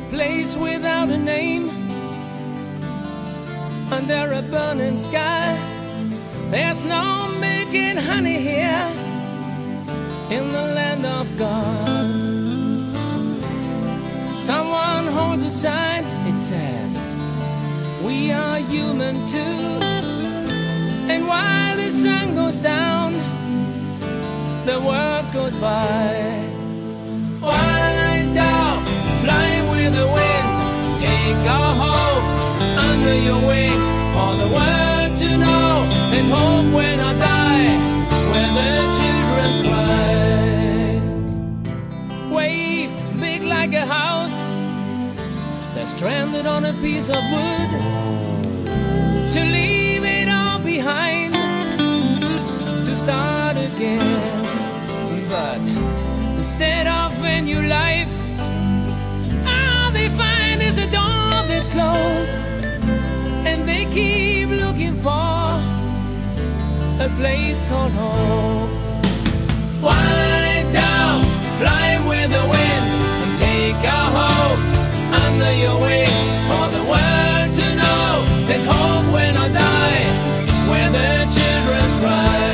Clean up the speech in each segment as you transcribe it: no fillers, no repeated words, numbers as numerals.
place without a name, under a burning sky. There's no making honey here in the land of God. Someone holds a sign, it says, we are human too. And while the sun goes down, the world goes by. Wind down, fly with the wind, take our hope under your wings, for the world to know that home when I die, where the children cry. Waves big like a house, they're stranded on a piece of wood, to leave it all behind, to start again. But instead of a new life, all they find is a door that's closed, and they keep looking for a place called home. Wind down, fly with the wind, and take our hope under your wings, for the world to know that home when I die, where the children cry.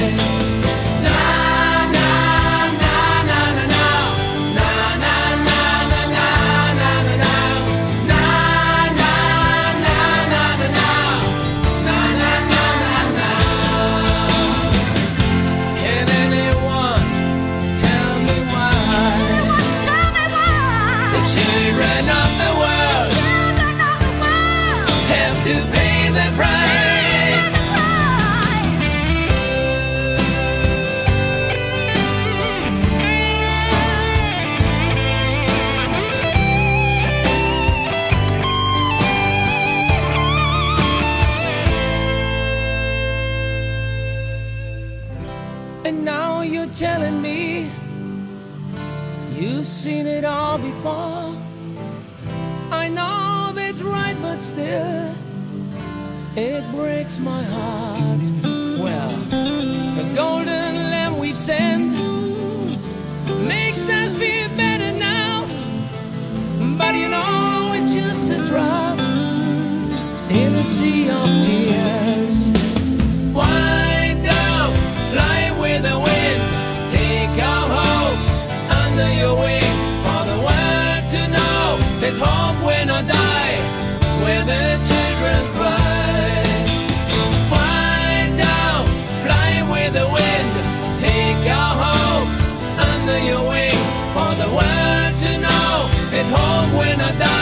And now you're telling me you've seen it all before. I know that's right, but still it breaks my heart. Well, the golden lamb we've sent makes us feel better now, but you know it's just a drop in a sea of tears. Wind down, fly with the wind, take our hope under your wing, for the world to know that hope when I die, where the children cry. Wind down, fly with the wind, take our hope under your wings, for the world to know that hope when I die.